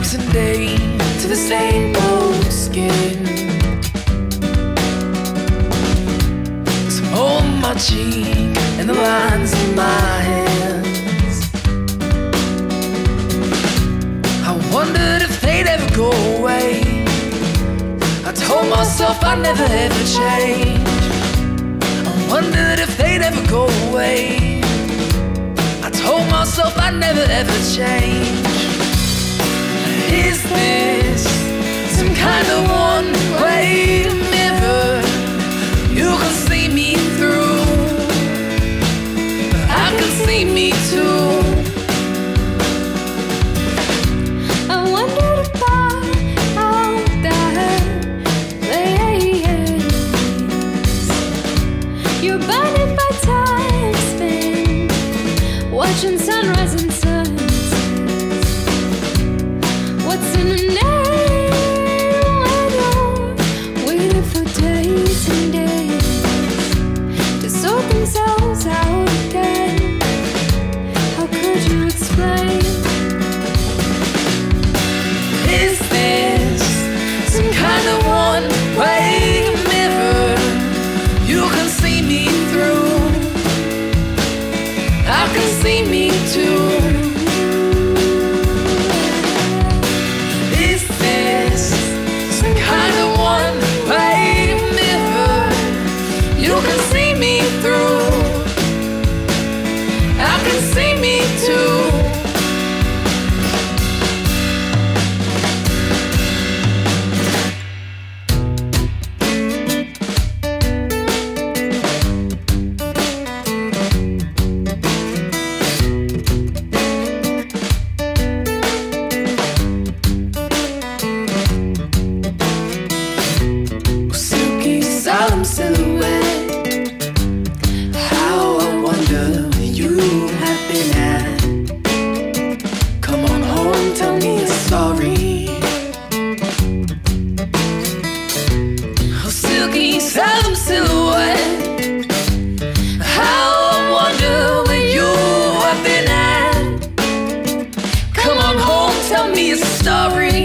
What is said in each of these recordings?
and day to the same old skin. There's some hole in my cheek and the lines in my hands. I wondered if they'd ever go away. I told myself I'd never ever change. I wondered if they'd ever go away. I told myself I'd never ever change. Is this some kind of one-way mirror? You can see me through, but I can see me too. I wondered about that place. You're blinded by time spent watching sunrise and sunset. What's in a name when you're waiting for days and days to sort themselves out again? How could you explain? Is this some kind of one-way mirror? You can see me through, I can see me too. Is this some kind of one-way mirror? You can see me through, I can see me too. Silky, solemn silhouette. How I wonder where you have been at. Come on home, tell me a story. Oh, silky, solemn silhouette. How I wonder where you have been at. Come on home, tell me a story.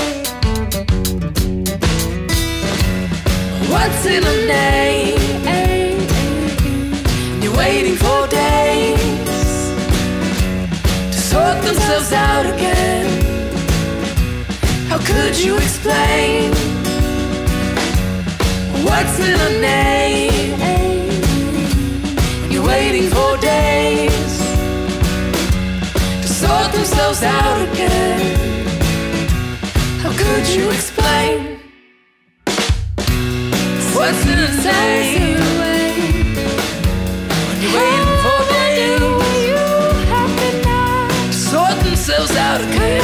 What's in a name? You're waiting for days to sort themselves out again. How could you explain? What's in a name? You're waiting for days to sort themselves out again. How could you explain? What's in a name? When you're waiting for days to sort themselves out again.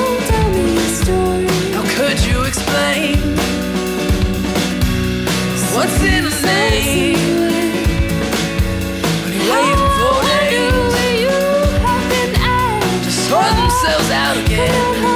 How could you explain? What's in a name? When you're waiting for days to sort themselves out again.